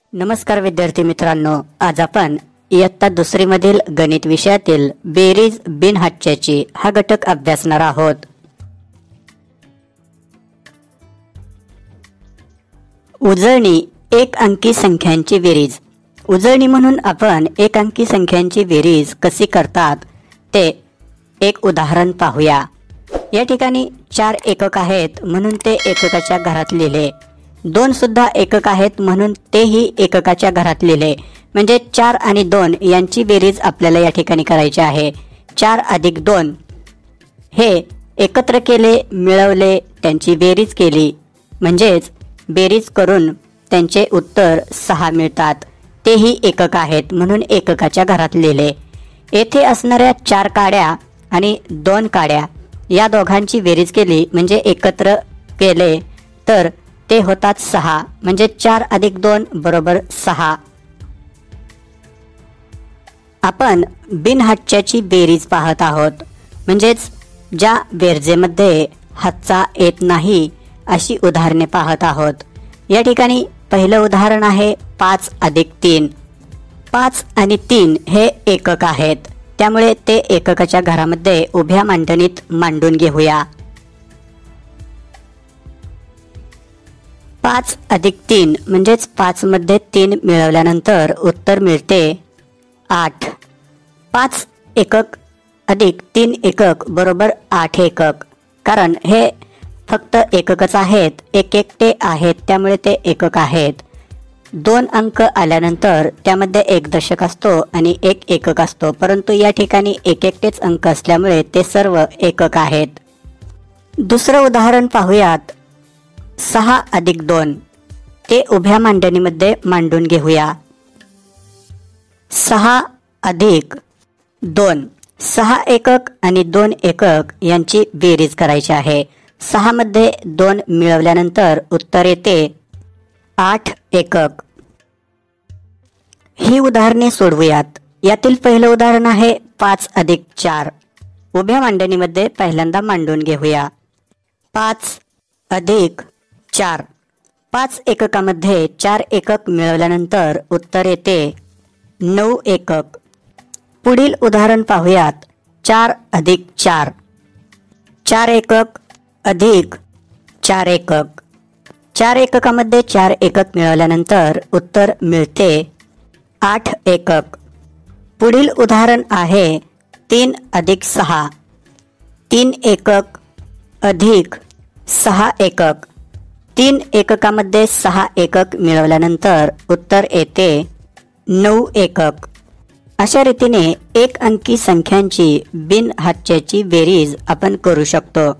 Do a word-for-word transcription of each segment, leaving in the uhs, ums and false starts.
नमस्कार विद्यार्थी मित्रांनो, आज आपण इयत्ता दुसरी मधील गणित विषयातील बेरीज बिनहाच्याची हा घटक अभ्यासणार आहोत. उजळणी एक अंकी संख्यांची बेरीज. उजळणी म्हणून आपण एक अंकी संख्यांची बेरीज कशी करतात ते एक उदाहरण पाहूया. या ठिकाणी चार एकक आहेत म्हणून ते एककाच्या घरात लिहिले. दोन सुद्धा एकक आहेत म्हणून तेही एककाच्या घरात लिहिले. म्हणजे चार आणि दोन यांची बेरीज आपल्याला या ठिकाणी करायची आहे. चार अधिक दोन हे एकत्र केले, मिळवले, त्यांची बेरीज केली म्हणजेच बेरीज करून त्यांचे उत्तर सहा मिळतात. तेही एकक आहेत म्हणून एककाच्या घरात लिहिले. येथे असणाऱ्या चार काड्या आणि दोन काड्या या दोघांची बेरीज केली म्हणजे एकत्र केले तर ते होतात सहा. म्हणजे चार अधिक दोन बरोबर सहा. आपण बिनहाच्याची बेरीज पाहत आहोत म्हणजेच ज्या बेरजेमध्ये हातचा येत नाही अशी उदाहरणे पाहत आहोत. या ठिकाणी पहिलं उदाहरण आहे पाच अधिक तीन. पाच आणि तीन हे एकक आहेत त्यामुळे ते एककाच्या घरामध्ये उभ्या मांडणीत मांडून घेऊया. पाच अधिक तीन म्हणजेच पाच मध्ये तीन मिळवल्यानंतर उत्तर मिळते आठ. पाच एकक अधिक तीन एकक बरोबर आठ एकक. कारण हे फक्त एककच आहेत, एक एकटे आहेत त्यामुळे ते एकक आहेत. दोन अंक आल्यानंतर त्यामध्ये एक दशक असतो आणि एक एकक असतो, परंतु या ठिकाणी एक एकटेच अंक असल्यामुळे ते सर्व एकक आहेत. दुसरं उदाहरण पाहूयात. सहा अधिक दोन. ते उभ्या मांडणीमध्ये मांडून घेऊया. सहा अधिक दोन. सहा एकक आणि दोन एकक यांची बेरीज करायची आहे. सहा मध्ये दोन मिळवल्यानंतर उत्तर येते आठ एकक. ही उदाहरणे सोडवूयात. यातील पहिलं उदाहरण आहे पाच अधिक चार. उभ्या मांडणीमध्ये पहिल्यांदा मांडून घेऊया. पाच अधिक चार. पाच एककामध्ये चार एकक मिळवल्यानंतर उत्तर येते नऊ एकक. पुढील उदाहरण पाहूयात. चार अधिक चार. चार एकक अधिक चार एकक. चार एककामध्ये चार एकक मिळवल्यानंतर उत्तर मिळते आठ एकक. पुढील उदाहरण आहे तीन अधिक सहा. तीन एकक अधिक सहा एकक. तीन एककामध्ये सहा एकक मिळवल्यानंतर उत्तर येते नऊ एकक. अशा रीतीने एक अंकी संख्यांची बिनहाच्याची बेरीज आपण करू शकतो.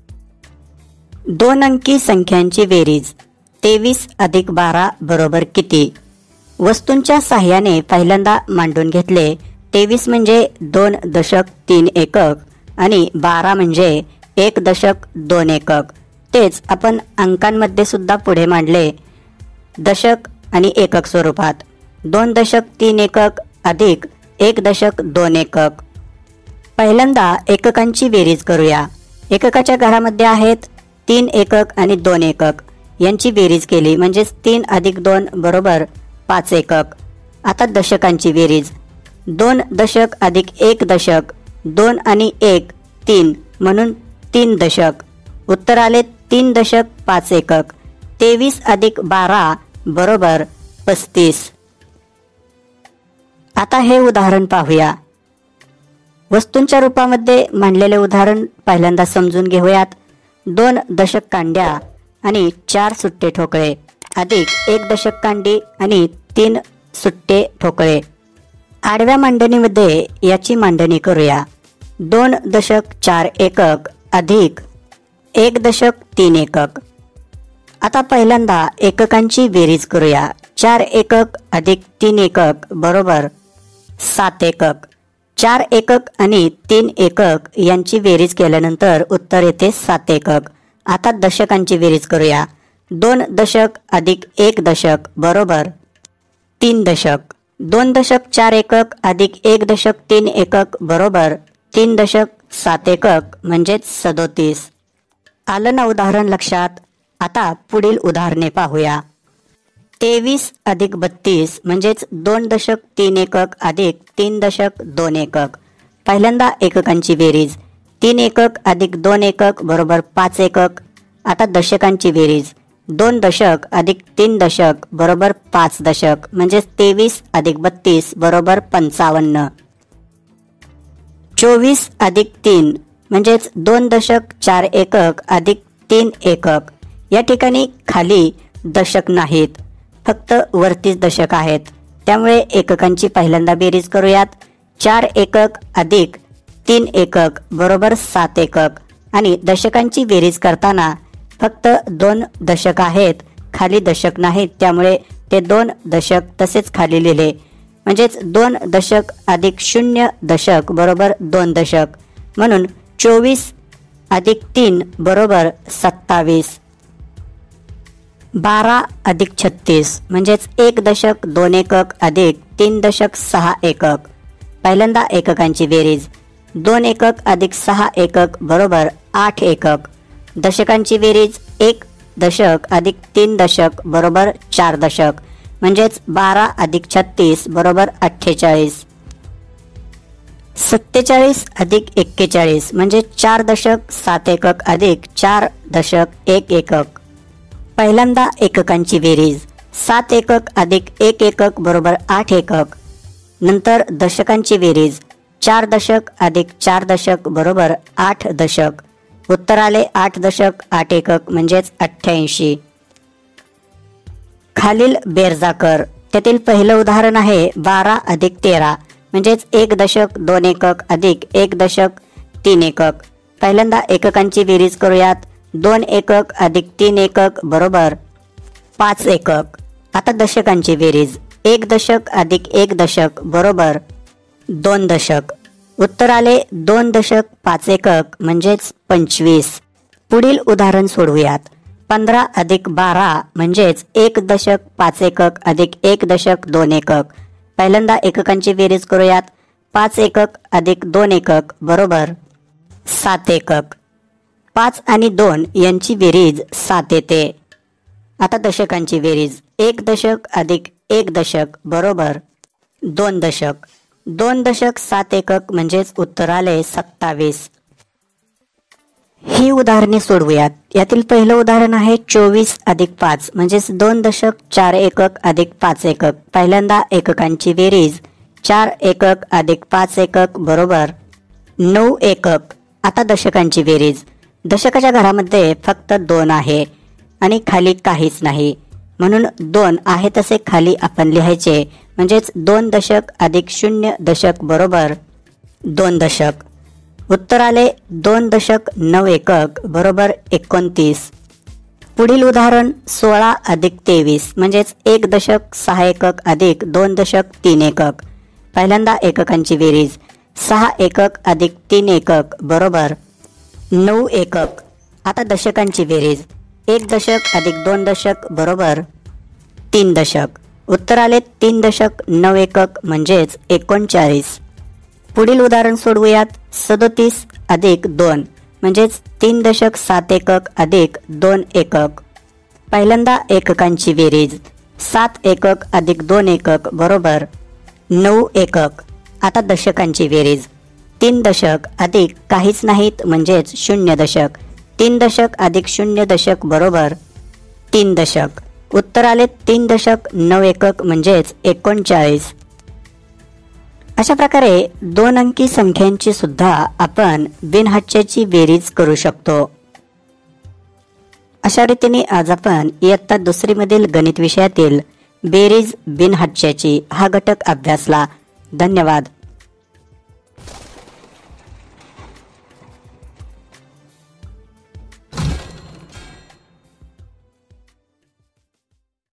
दोन अंकी संख्यांची बेरीज. तेवीस अधिक बारा बरोबर किती. वस्तूंच्या साह्याने पहिल्यांदा मांडून घेतले. तेवीस म्हणजे दोन दशक तीन एकक आणि बारा म्हणजे एक दशक दोन एकक. तेच आपण अंकांमध्ये सुद्धा पुढे मांडले दशक आणि एकक स्वरूपात. दोन दशक तीन एकक अधिक एक दशक दोन एकक. पहिल्यांदा एककांची बेरीज करूया. एककाच्या घरामध्ये आहेत तीन एकक आणि दोन एकक. यांची बेरीज केली म्हणजेच तीन अधिक दोन बरोबर पाच एकक. आता दशकांची बेरीज. दोन दशक अधिक एक दशक. दोन आणि एक तीन म्हणून तीन दशक. उत्तर आले तीन दशक पाच एकक. तेवीस अधिक बारा बरोबर पस्तीस. आता हे उदाहरण पाहूया. वस्तूंच्या रूपामध्ये मांडलेले उदाहरण पहिल्यांदा समजून घेऊयात. दोन दशक कांड्या आणि चार सुट्टे ठोकळे अधिक एक दशक कांडी आणि तीन सुट्टे ठोकळे. आडव्या मांडणीमध्ये याची मांडणी करूया. दोन दशक चार एकक अधिक एक दशक तीन एकक. आता पहिल्यांदा एककांची बेरीज करूया. चार एकक अधिक तीन एकक बरोबर सात एकक. चार एकक आणि तीन एकक यांची बेरीज केल्यानंतर उत्तर येते सात एकक. आता दशकांची बेरीज करूया. दोन दशक अधिक एक दशक बरोबर तीन दशक. दोन दशक चार एकक अधिक एक दशक तीन एकक बरोबर तीन दशक सात एकक म्हणजेच सदोतीस. आलं ना उदाहरण लक्षात. आता पुढील उदाहरणे पाहूया. तेवीस अधिक बत्तीस म्हणजेच दोन दशक तीन एकक अधिक तीन दशक दोन एकक. पहिल्यांदा एककांची बेरीज. तीन एकक अधिक दोन एकक बरोबर पाच एकक. आता दशकांची बेरीज. दोन दशक अधिक तीन दशक बरोबर पाच दशक म्हणजेच तेवीस अधिक बत्तीस बरोबर पंचावन्न. चोवीस अधिक तीन म्हणजेच दोन दशक चार एकक अधिक तीन एकक. या ठिकाणी खाली दशक नाहीत, फक्त वरतीच दशक आहेत, त्यामुळे एककांची पहिल्यांदा बेरीज करूयात. चार एकक अधिक तीन एकक बरोबर सात एकक. आणि दशकांची बेरीज करताना फक्त दोन दशक आहेत, खाली दशक नाहीत, त्यामुळे ते दोन दशक तसेच खाली लिहिले. म्हणजेच दोन दशक अधिक शून्य दशक बरोबर दोन दशक. म्हणून चोवीस अधिक तीन बरोबर सत्तावीस. बारा अधिक छत्तीस म्हणजेच एक दशक दोन एकक अधिक तीन दशक सहा एकक. पहिल्यांदा एककांची बेरीज. दोन एकक अधिक सहा एकक बरोबर आठ एकक. दशकांची बेरीज. एक दशक अधिक तीन दशक बरोबर चार दशक. म्हणजेच बारा अधिक छत्तीस बरोबर अठ्ठेचाळीस. सत्तेचाळीस अधिक एक्केचाळीस म्हणजे चार दशक सात एकक अधिक चार दशक एक एकक. पहिल्यांदा एककांची बेरीज. सात एकक अधिक एक एकक बरोबर आठ एकक. नंतर दशकांची बेरीज. चार दशक अधिक चार दशक बरोबर आठ दशक. उत्तर आले आठ दशक आठ एकक म्हणजेच अठ्ठ्याऐंशी. खालील बेरजा कर. त्यातील पहिलं उदाहरण आहे बारा अधिक तेरा म्हणजेच एक दशक दोन एकक अधिक एक दशक तीन एकक. पहिल्यांदा एककांची बेरीज करूयात. दोन एकक अधिक तीन एकक बरोबर पाच एकक. आता दशकांची बेरीज. एक दशक अधिक एक दशक बरोबर दोन दशक. उत्तर आले दोन दशक पाच एकक म्हणजेच पंचवीस. पुढील उदाहरण सोडवूयात. पंधरा अधिक बारा म्हणजेच एक दशक पाच एकक अधिक एक दशक दोन एकक. पहिल्यांदा एककांची बेरीज करूयात. पाच एकक अधिक दोन एकक बरोबर सात एकक. पाच आणि दोन यांची बेरीज सात येते. आता दशकांची बेरीज. एक दशक अधिक एक दशक बरोबर दोन दशक. दोन दशक सात एकक म्हणजेच उत्तर आले सत्तावीस. ही उदाहरणे सोडवूयात. यातील पहिलं उदाहरण आहे चोवीस अधिक पाच म्हणजेच दोन दशक चार एकक अधिक पाच एकक. पहिल्यांदा एककांची बेरीज. चार एकक अधिक पाच एकक बरोबर नऊ एकक. आता दशकांची बेरीज. दशकाच्या घरामध्ये फक्त दोन आहे आणि खाली काहीच नाही, म्हणून दोन आहे तसे खाली आपण लिहायचे. म्हणजेच दोन दशक अधिक शून्य दशक बरोबर दोन दशक. उत्तर आले दोन दशक नऊ एकक बरोबर एकोणतीस. पुढील उदाहरण सोळा अधिक तेवीस म्हणजेच एक दशक सहा एकक अधिक दोन दशक तीन एकक. पहिल्यांदा एककांची बेरीज. सहा एकक अधिक तीन एकक बरोबर नऊ एकक. आता दशकांची बेरीज. एक दशक अधिक दोन दशक बरोबर तीन दशक. उत्तर आले तीन दशक नऊ एकक म्हणजेच एकोणचाळीस. पुढील उदाहरण सोडवूयात. सदोतीस अधिक दोन म्हणजेच तीन दशक सात एकक अधिक दोन एकक. पहिल्यांदा एककांची बेरीज. सात एकक अधिक दोन एकक बरोबर नऊ एकक. आता दशकांची बेरीज. तीन दशक अधिक काहीच नाहीत म्हणजेच शून्य दशक. तीन दशक अधिक शून्य दशक बरोबर तीन दशक. उत्तर आले तीन दशक नऊ एकक म्हणजेच एकोणचाळीस. अशा प्रकारे दोन अंकी संख्यांची सुद्धा आपण बिनहाच्याची बेरीज करू शकतो. अशा रीतीने आज आपण इयत्ता दुसरी मधील गणित विषयातील बेरीज बिनहाच्याची हा घटक अभ्यासला. धन्यवाद.